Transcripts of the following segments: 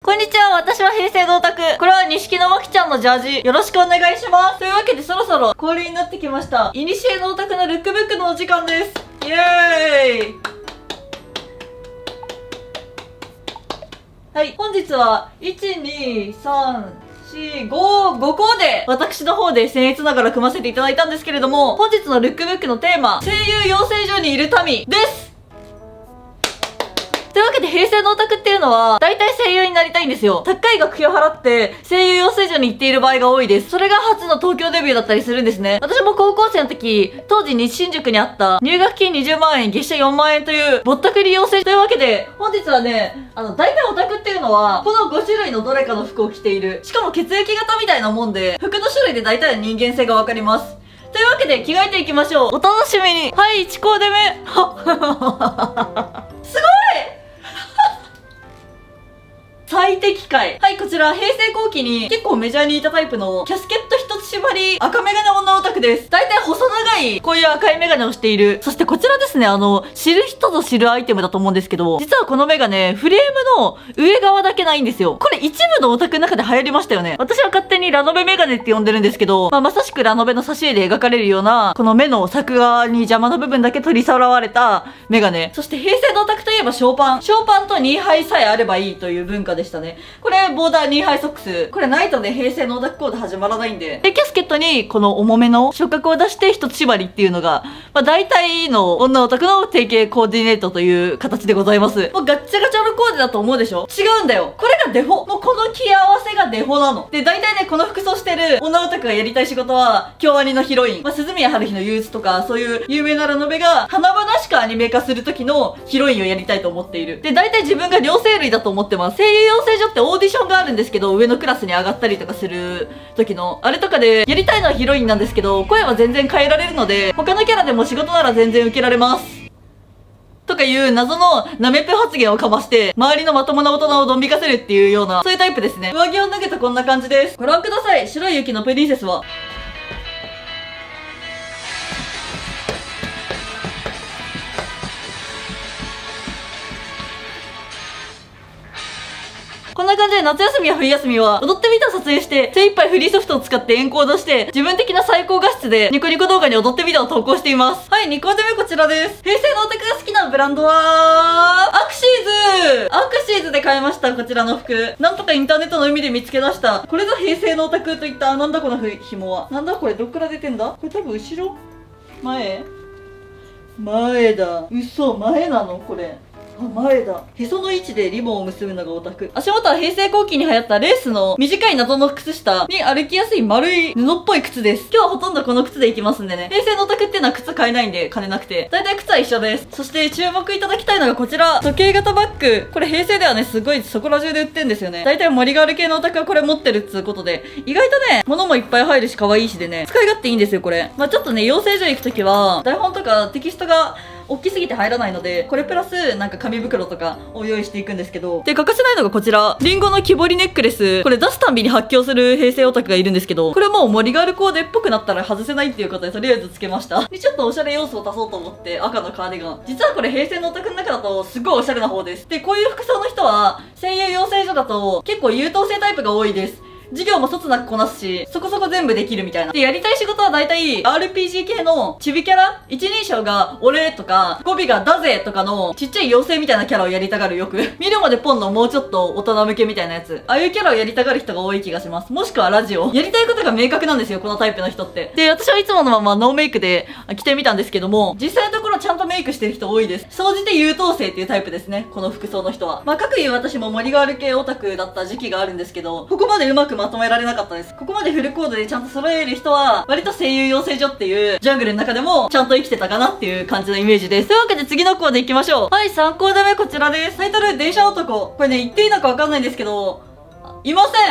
こんにちは、私は平成のオタク。これは錦のまきちゃんのジャージ。よろしくお願いします。というわけでそろそろ恒例になってきました。いにしえのオタクのルックブックのお時間です。イエーイ。はい、本日は、1、2、3、4、5校で、私の方で僭越ながら組ませていただいたんですけれども、本日のルックブックのテーマ、声優養成所にいる民です。というわけで平成のオタクっていうのは、大体声優になりたいんですよ。高い学費を払って声優養成所に行っている場合が多いです。それが初の東京デビューだったりするんですね。私も高校生の時、当時西新宿にあった入学金20万円、月謝4万円というぼったくり養成所というわけで、本日はね、大体オタクっていうのは、この5種類のどれかの服を着ている。しかも血液型みたいなもんで、服の種類で大体の人間性がわかります。というわけで着替えていきましょう。お楽しみに。はい、1コーデ目。すごい最適解。はい、こちら、平成後期に結構メジャーにいたタイプのキャスケット一つ縛り赤メガネ女オタクです。大体細長い、こういう赤いメガネをしている。そしてこちらですね、知る人ぞ知るアイテムだと思うんですけど、実はこのメガネ、フレームの上側だけないんですよ。これ一部のオタクの中で流行りましたよね。私は勝手にラノベメガネって呼んでるんですけど、まさしくラノベの挿絵で描かれるような、この目の作画に邪魔な部分だけ取りさらわれたメガネ。そして平成のオタクといえばショーパン。ショーパンとニーハイさえあればいいという文化でしたね。これ、ボーダーニーハイソックス。これないとね、平成のオタクコード始まらないんで。で、キャスケットに、この重めの触覚を出して一つ縛りっていうのが、大体の女オタクの定型コーディネートという形でございます。もうガッチャガチャのコーデだと思うでしょ？違うんだよ。これがデフォ。もうこの着合わせがデフォなの。で、大体ね、この服装してる女オタクがやりたい仕事は、京アニのヒロイン。鈴宮春日の憂鬱とか、そういう有名なラノベが、華々しくアニメ化する時のヒロインをやりたいと思っている。で、大体自分が両生類だと思ってます。声優養成所ってオーディションがあるんですけど、上のクラスに上がったりとかする時の、あれとかで、やりたいのはヒロインなんですけど、声は全然変えられるので、他のキャラでも仕事なら全然受けられます。とかいう謎のナメプ発言をかまして、周りのまともな大人をドン引かせるっていうような、そういうタイプですね。上着を脱ぐとこんな感じです。ご覧ください。白い雪のプリンセスは。こんな感じで夏休みや冬休みは踊ってみたを撮影して精一杯フリーソフトを使ってエンコードして自分的な最高画質でニコニコ動画に踊ってみたを投稿しています。はい、2個目こちらです。平成のオタクが好きなブランドはアクシーズで買いました。こちらの服。なんとかインターネットの海で見つけ出した。これぞ平成のオタクといった、なんだこの紐は。なんだこれ、どっから出てんだ？これ多分後ろ？前だ。嘘、前なのこれ。前だ。へその位置でリボンを結ぶのがオタク。足元は平成後期に流行ったレースの短い謎の靴下に歩きやすい丸い布っぽい靴です。今日はほとんどこの靴でいきますんでね。平成のオタクっていうのは靴買えないんで金なくて。だいたい靴は一緒です。そして注目いただきたいのがこちら。時計型バッグ。これ平成ではね、すごいそこら中で売ってんですよね。だいたい森ガール系のオタクはこれ持ってるっつうことで。意外とね、物もいっぱい入るし可愛いしでね、使い勝手いいんですよ、これ。ちょっとね、養成所行くときは、台本とかテキストが大きすぎて入らないので、これプラスなんか紙袋とかを用意していくんですけど、で、欠かせないのがこちら。リンゴの木彫りネックレス。これ出すたんびに発狂する平成オタクがいるんですけど、これもう森ガールコーデっぽくなったら外せないっていうことでとりあえずつけました。で、ちょっとおしゃれ要素を足そうと思って赤のカーディガン。実はこれ平成のオタクの中だとすごいおしゃれな方です。で、こういう服装の人は声優養成所だと結構優等生タイプが多いです。授業もそつなくこなすし、そこそこ全部できるみたいな。で、やりたい仕事は大体 RPG 系のチビキャラ一人称が俺とか、語尾がだぜとかのちっちゃい妖精みたいなキャラをやりたがるよく。見るまでポンのもうちょっと大人向けみたいなやつ。ああいうキャラをやりたがる人が多い気がします。もしくはラジオ。やりたいことが明確なんですよ、このタイプの人って。で、私はいつものままノーメイクで着てみたんですけども、実際のところちゃんとメイクしてる人多いです。総じて優等生っていうタイプですね、この服装の人は。各言う私も森ガール系オタクだった時期があるんですけど、ここまでうまくまとめられなかったです。ここまでフルコードでちゃんと揃える人は、割と声優養成所っていうジャングルの中でもちゃんと生きてたかなっていう感じのイメージです。というわけで次のコーデ行きましょう。はい、3コーデ目こちらです。タイトル、電車男。これね、言っていいのかわかんないんですけど、いません。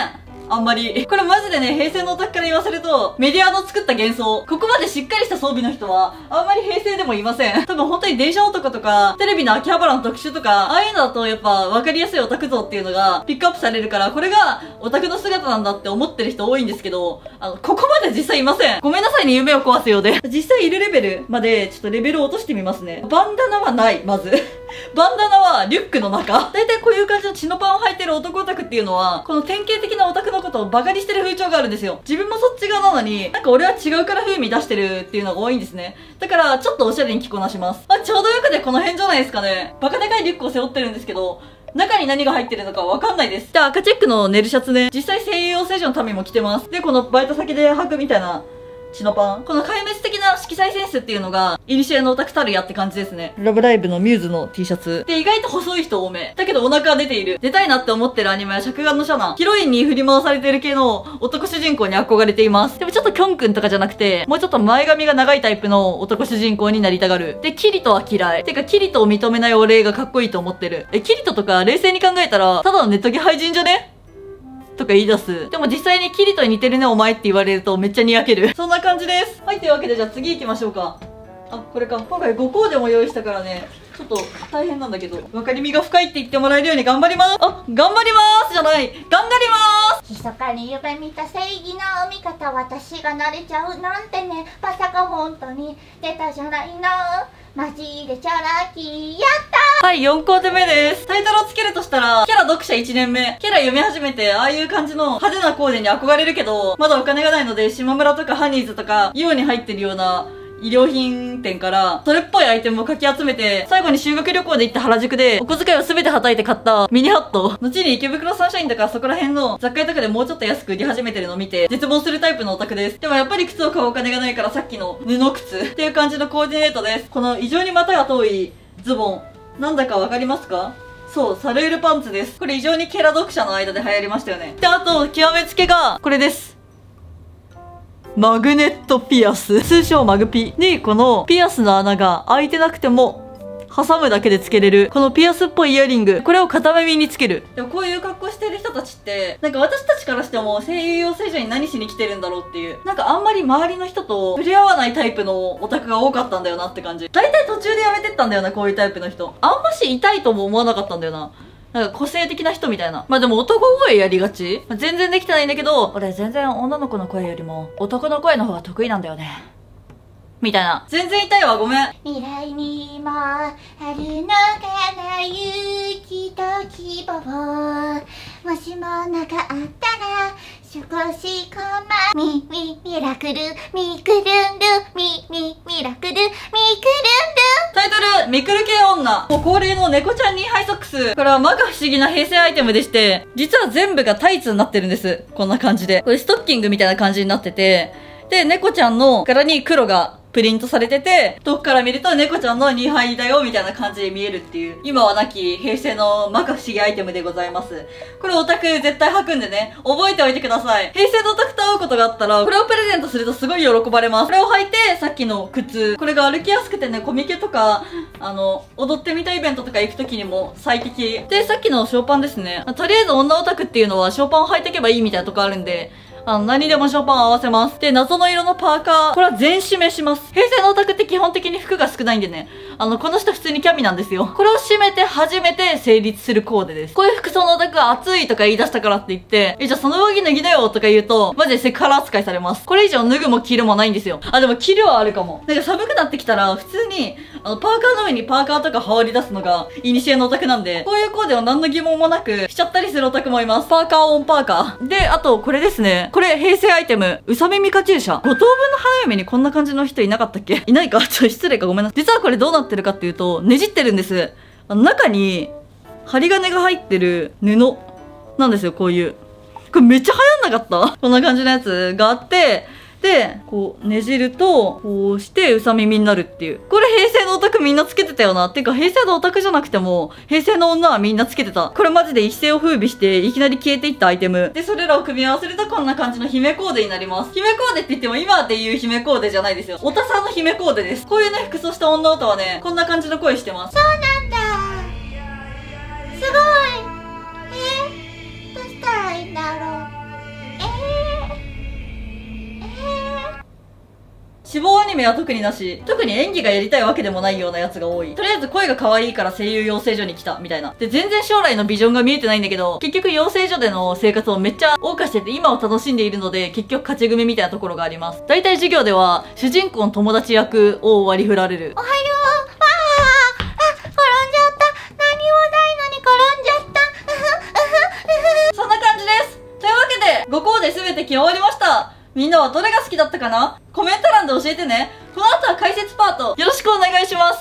あんまり。これマジでね、平成のオタクから言わせると、メディアの作った幻想。ここまでしっかりした装備の人は、あんまり平成でもいません。多分本当に電車男とか、テレビの秋葉原の特集とか、ああいうのだとやっぱ分かりやすいオタク像っていうのがピックアップされるから、これがオタクの姿なんだって思ってる人多いんですけど、ここまで実際いません。ごめんなさいね、夢を壊すようで。実際いるレベルまで、ちょっとレベルを落としてみますね。バンダナはない、まず。バンダナはリュックの中。だいたいこういう感じのチノパンを履いてる男オタクっていうのは、この典型的なオタクのことをバカにしてる風潮があるんですよ。自分もそっち側なのに、なんか俺は違うから風味出してるっていうのが多いんですね。だから、ちょっとおしゃれに着こなします。ちょうどよくてこの辺じゃないですかね。バカでかいリュックを背負ってるんですけど、中に何が入ってるのかわかんないです。で、赤チェックのネルシャツね。実際声優養成所のためにも着てます。で、このバイト先で履くみたいなチノパン。この壊滅的な色彩センスっていうのが、イニシエのオタクたるやって感じですね。ラブライブのミューズの T シャツ。で、意外と細い人多め。だけどお腹は出ている。出たいなって思ってるアニメは尺眼のシャナン。ヒロインに振り回されてる系の男主人公に憧れています。でもちょっとキョンくんとかじゃなくて、もうちょっと前髪が長いタイプの男主人公になりたがる。で、キリトは嫌い。てか、キリトを認めないお礼がかっこいいと思ってる。キリトとか冷静に考えたら、ただのネットゲ廃人じゃねとか言い出す。でも実際にキリトに似てるねお前って言われるとめっちゃにやける。そんな感じです。はい、というわけでじゃあ次行きましょうか。これか。今回5コーデも用意したからね、ちょっと大変なんだけど、分かりみが深いって言ってもらえるように頑張ります。頑張りますじゃない。頑張ります。 密かに夢見た正義の味方、私が慣れちゃうなんてね、まさか本当に出たじゃないの。マジでチャラキやったはい、4コーデ目です。タイトルをつけるとしたら、キャラ読者1年目。キャラ読み始めて、ああいう感じの派手なコーデに憧れるけど、まだお金がないので、島村とかハニーズとか、イオに入ってるような、衣料品店から、それっぽいアイテムをかき集めて、最後に修学旅行で行った原宿で、お小遣いを全てはたいて買ったミニハット。後に池袋サンシャインとかそこら辺の雑貨屋とかでもうちょっと安く売り始めてるのを見て、絶望するタイプのオタクです。でもやっぱり靴を買うお金がないからさっきの布靴っていう感じのコーディネートです。この異常に股が遠いズボン。なんだかわかりますか？そう、サルールパンツです。これ異常にケラ読者の間で流行りましたよね。で、あと、極めつけが、これです。マグネットピアス。通称マグピに、このピアスの穴が開いてなくても、挟むだけでつけれる。このピアスっぽいイヤリング。これを片耳につける。でもこういう格好してる人たちって、なんか私たちからしても声優養成所に何しに来てるんだろうっていう。なんかあんまり周りの人と触れ合わないタイプのオタクが多かったんだよなって感じ。大体途中でやめてったんだよな、こういうタイプの人。あんまし痛いとも思わなかったんだよな。なんか個性的な人みたいな。まあでも男声やりがち、全然できてないんだけど、俺全然女の子の声よりも男の声の方が得意なんだよね。みたいな。全然痛いわ、ごめん。 未来にもあるのかな、勇気と希望。もしもなかったら少しこまミラクルミクルンルミラクルミクルンル。 タイトル、ミクル系女。もう恒例の猫ちゃんにハイソックス。これは摩訶不思議な平成アイテムでして、実は全部がタイツになってるんです。こんな感じで。これストッキングみたいな感じになってて、で、猫ちゃんの柄に黒がプリントされてて、遠くから見ると猫ちゃんの2杯だよみたいな感じで見えるっていう、今はなき平成の摩訶不思議アイテムでございます。これオタク絶対履くんでね、覚えておいてください。平成のオタクと会うことがあったら、これをプレゼントするとすごい喜ばれます。これを履いて、さっきの靴。これが歩きやすくてね、コミケとか、踊ってみたイベントとか行くときにも最適。で、さっきのショーパンですね。とりあえず女オタクっていうのはショーパンを履いていけばいいみたいなとこあるんで、何でもショーパン合わせます。で、謎の色のパーカー。これは全締めします。平成のオタクって基本的に服が少ないんでね。この人普通にキャミなんですよ。これを締めて初めて成立するコーデです。こういう服装のオタクが暑いとか言い出したからって言って、じゃあその上着脱ぎだよとか言うと、マジでセクハラ扱いされます。これ以上脱ぐも着るもないんですよ。でも着るはあるかも。なんか寒くなってきたら、普通に、パーカーの上にパーカーとか羽織り出すのが、イニシエのオタクなんで、こういうコーデを何の疑問もなく、しちゃったりするオタクもいます。パーカーオンパーカー。で、あと、これですね。これ、平成アイテム。うさ耳カチューシャ。5等分の花嫁にこんな感じの人いなかったっけ？いないかちょっと失礼かごめんなさい。実はこれどうなってるかっていうと、ねじってるんです。中に、針金が入ってる布なんですよ、こういう。これめっちゃ流行んなかった？こんな感じのやつがあって、で、こう、ねじると、こうして、うさ耳になるっていう。これ平成のオタクみんなつけてたよな。っていうか、平成のオタクじゃなくても、平成の女はみんなつけてた。これマジで一世を風靡して、いきなり消えていったアイテム。で、それらを組み合わせるとこんな感じの姫コーデになります。姫コーデって言っても今で言う姫コーデじゃないですよ。オタさんの姫コーデです。こういうね、服装した女オタはね、こんな感じの声してます。 そうなんだ。すごい。どうしたらいいんだろう。 志望アニメは特になし、特に演技がやりたいわけでもないようなやつが多い。とりあえず声が可愛いから声優養成所に来た、みたいな。で、全然将来のビジョンが見えてないんだけど、結局養成所での生活をめっちゃ謳歌してて今を楽しんでいるので、結局勝ち組みたいなところがあります。大体授業では、主人公の友達役を割り振られる。 おはよう。転んじゃった。何もないのに転んじゃった。 そんな感じです。というわけで、5コーデ全て決まりました。みんなはどれが好きだったかな？コメント欄で教えてね。この後は解説パート、よろしくお願いします。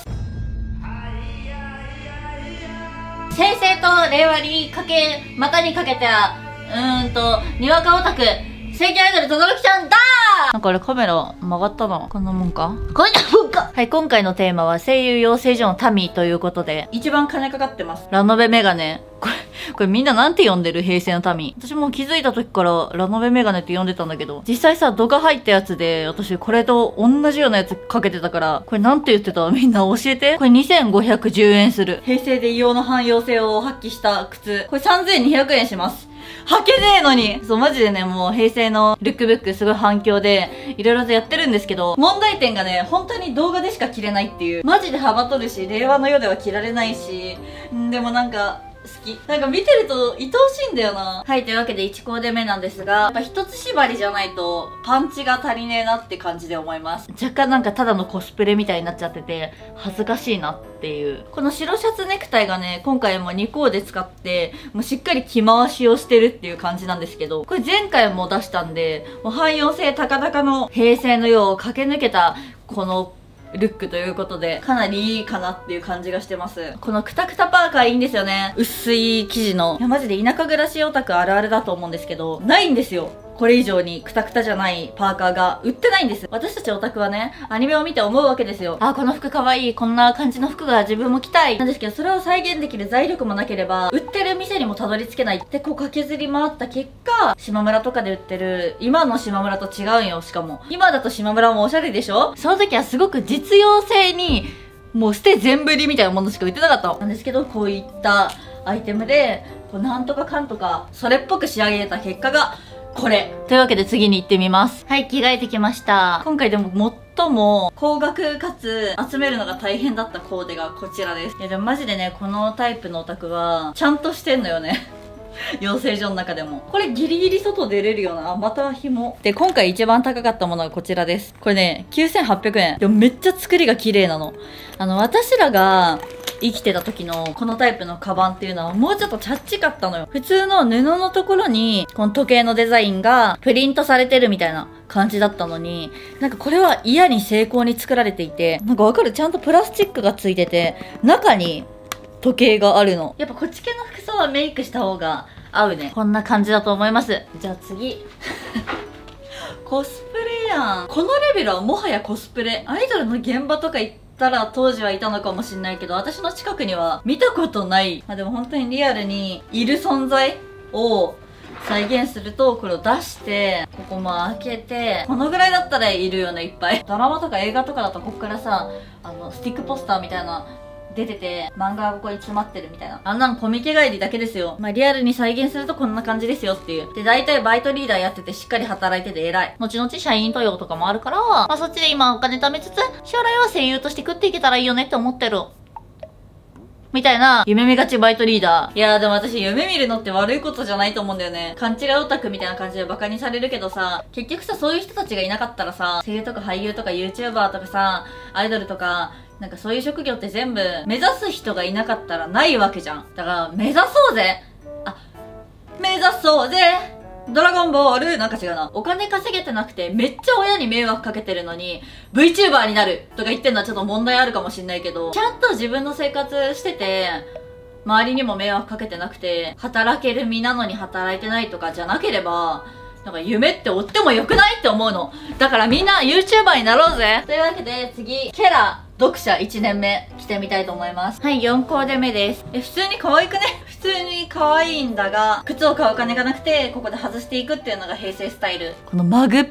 平成と令和にまたにかけては、にわかオタク、正規アイドルとどろきちゃんだー。 なんかあれカメラ曲がったな。こんなもんか。 こんなもんか。 はい、今回のテーマは声優養成所の民ということで、一番金かかってます。ラノベメガネ。これみんななんて呼んでる？平成の民。私も気づいた時からラノベメガネって呼んでたんだけど、実際さ、度が入ったやつで、私これと同じようなやつかけてたから、これなんて言ってた？みんな教えて。これ2510円する。平成で異様な汎用性を発揮した靴。これ3200円します。履けねえのに。そう、マジでね、もう平成のルックブックすごい反響で、いろいろとやってるんですけど、問題点がね、本当に動画でしか着れないっていう。マジで幅取るし、令和の世では着られないし、でもなんか、好き。なんか見てると愛おしいんだよな。はい、というわけで1コーデ目なんですが、やっぱ一つ縛りじゃないとパンチが足りねえなって感じで思います。若干なんかただのコスプレみたいになっちゃってて、恥ずかしいなっていう。この白シャツネクタイがね、今回も2コーデ使って、もうしっかり着回しをしてるっていう感じなんですけど、これ前回も出したんで、もう汎用性高々の平成の世を駆け抜けた、このルックということで、かなりいいかなっていう感じがしてます。このクタクタパーカーいいんですよね。薄い生地の。いや、マジで田舎暮らしオタクあるあるだと思うんですけど、ないんですよ。これ以上にクタクタじゃないパーカーが売ってないんです。私たちオタクはね、アニメを見て思うわけですよ。あ、この服かわいい。こんな感じの服が自分も着たい。なんですけど、それを再現できる財力もなければ、売ってる店にもたどり着けない。ってこう駆けずり回った結果、島村とかで売ってる、今の島村と違うんよ、しかも。今だと島村もおしゃれでしょ？その時はすごく実用性に、もう捨て全振りみたいなものしか売ってなかったの。なんですけど、こういったアイテムで、こうなんとかかんとか、それっぽく仕上げた結果が、これ。というわけで次に行ってみます。はい、着替えてきました。今回でも最も高額かつ集めるのが大変だったコーデがこちらです。いやでもマジでね、このタイプのオタクは、ちゃんとしてんのよね。養成所の中でも。これギリギリ外出れるような、あ、また紐。で、今回一番高かったものがこちらです。これね、9800円。でもめっちゃ作りが綺麗なの。私らが、生きてた時のこのタイプのカバンっていうのはもうちょっとチャッチかったのよ。普通の布のところにこの時計のデザインがプリントされてるみたいな感じだったのに、なんかこれは嫌に精巧に作られていて、なんかわかる？ちゃんとプラスチックがついてて、中に時計があるの。やっぱこっち系の服装はメイクした方が合うね。こんな感じだと思います。じゃあ次。コスプレやん。このレベルはもはやコスプレ。アイドルの現場とか行ったら当時はいたのかもしれないけど、私の近くには見たことない。まあでも本当にリアルにいる存在を再現すると、これを出して、ここも開けて、このぐらいだったらいるよね、いっぱい。ドラマとか映画とかだとこっからさ、スティックポスターみたいな、出てて、漫画がここに詰まってるみたいな。あんなんコミケ帰りだけですよ。まあ、リアルに再現するとこんな感じですよっていう。で、大体バイトリーダーやっててしっかり働いてて偉い。後々社員登用とかもあるから、まあそっちで今お金貯めつつ、将来は声優として食っていけたらいいよねって思ってる。みたいな、夢見がちバイトリーダー。いやーでも私夢見るのって悪いことじゃないと思うんだよね。勘違いオタクみたいな感じでバカにされるけどさ、結局さ、そういう人たちがいなかったらさ、声優とか俳優とか YouTuber とかさ、アイドルとか、なんかそういう職業って全部目指す人がいなかったらないわけじゃん。だから目指そうぜ。目指そうぜ。ドラゴンボールなんか違うな。お金稼げてなくてめっちゃ親に迷惑かけてるのに VTuber になるとか言ってんのはちょっと問題あるかもしんないけど、ちゃんと自分の生活してて周りにも迷惑かけてなくて働ける身なのに働いてないとかじゃなければ、なんか夢って追ってもよくないって思うの。だからみんな YouTuber になろうぜ。というわけで次、ケラ読者1年目着てみたいと思います。はい、4コーデ目です。普通に可愛くね？普通に可愛いんだが、靴を買うお金がなくて、ここで外していくっていうのが平成スタイル。このマグピ、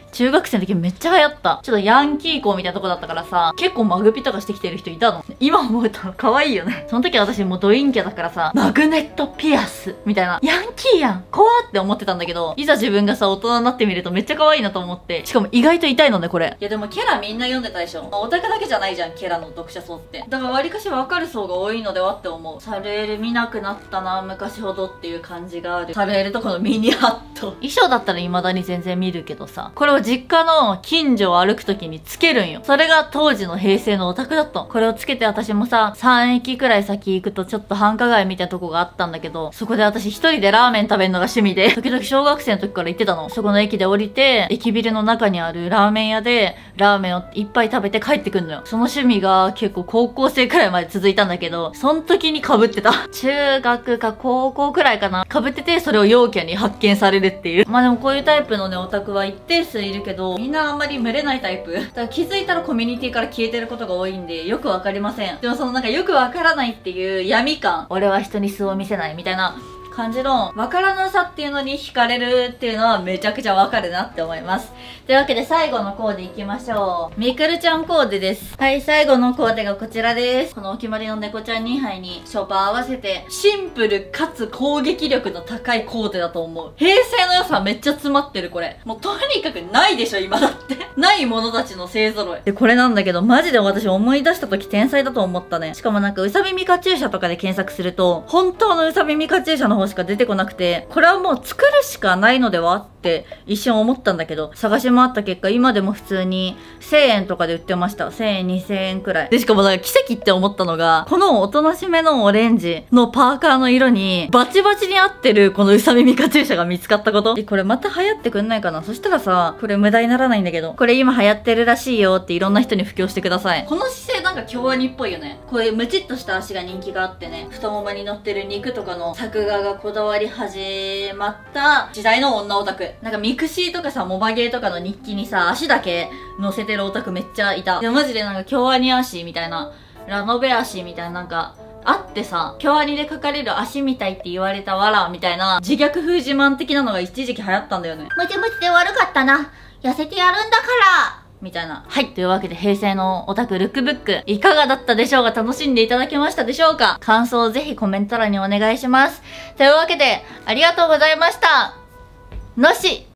中学生の時めっちゃ流行った。ちょっとヤンキー校みたいなとこだったからさ、結構マグピとかしてきてる人いたの。今思うと可愛いよね。その時は私もうドインキャだからさ、マグネットピアスみたいな。ヤンキーやん怖って思ってたんだけど、いざ自分がさ、大人になってみるとめっちゃ可愛いなと思って。しかも意外と痛いのね、これ。いやでもキャラみんな読んでたでしょ。オタクだけじゃないじゃん、キャラの読者層って。だから割かしわかる層が多いのではって思う。サルエル見なくなったな、昔ほどっていう感じがある。サルエルとこのミニハット。衣装だったら未だに全然見るけどさ、これを実家の近所を歩く時につけるんよ。それが当時の平成のオタクだったの。これをつけて私もさ、3駅くらい先行くとちょっと繁華街みたいなとこがあったんだけど、そこで私一人でラーメン食べるのが趣味で、時々小学生の時から行ってたの。そこの駅で降りて、駅ビルの中にあるラーメン屋で、ラーメンをいっぱい食べて帰ってくんのよ。その趣味が結構高校生くらいまで続いたんだけど、その時に被ってた。中学か高校くらいかな。被ってて、それを陽キャに発見されるっていう。まあでもこういうタイプのね、オタクは一定数いるけど、みんなあんまり群れないタイプ。だから気づいたらコミュニティから消えてることが多いんで、よくわかりません。でもそのなんかよくわからないっていう闇感。俺は人に素を見せないみたいな感じのわからなさっていうのに惹かれるっていうのはめちゃくちゃわかるなって思います。というわけで最後のコーデいきましょう。みくるちゃんコーデです。はい、最後のコーデがこちらです。このお決まりの猫ちゃん2杯にショパー合わせてシンプルかつ攻撃力の高いコーデだと思う。平成の良さめっちゃ詰まってるこれ。もうとにかくないでしょ今だって。ないものたちの勢揃い。で、これなんだけどマジで私思い出した時天才だと思ったね。しかもなんかうさ耳カチューシャとかで検索すると本当のうさ耳カチューシャの方しか出てこなくて、これはもう作るしかないのではって一瞬思ったんだけど、探し回った結果今でも普通に1000円とかで売ってました。1000円2000円くらいで、しかもなんか奇跡って思ったのが、このおとなしめのオレンジのパーカーの色にバチバチに合ってるこのうさ耳カチューシャが見つかったこと。これまた流行ってくんないかな。そしたらさ、これ無駄にならないんだけど、これ今流行ってるらしいよっていろんな人に布教してください。この姿勢なんか京アニっぽいよね。こういうムチっとした足が人気があってね、太ももに乗ってる肉とかの作画がこだわり始まった時代の女オタク。なんかミクシーとかさ、モバゲーとかの日記にさ、足だけ載せてるオタクめっちゃいた。いやマジでなんか京アニ足みたいな、ラノベ足みたいななんかあってさ、京アニで描かれる足みたいって言われたわらみたいな自虐風自慢的なのが一時期流行ったんだよね。 ムチムチで悪かったな。痩せてやるんだからみたいな。はい。というわけで、平成のオタクルックブック、いかがだったでしょうか？楽しんでいただけましたでしょうか？感想をぜひコメント欄にお願いします。というわけで、ありがとうございました。のし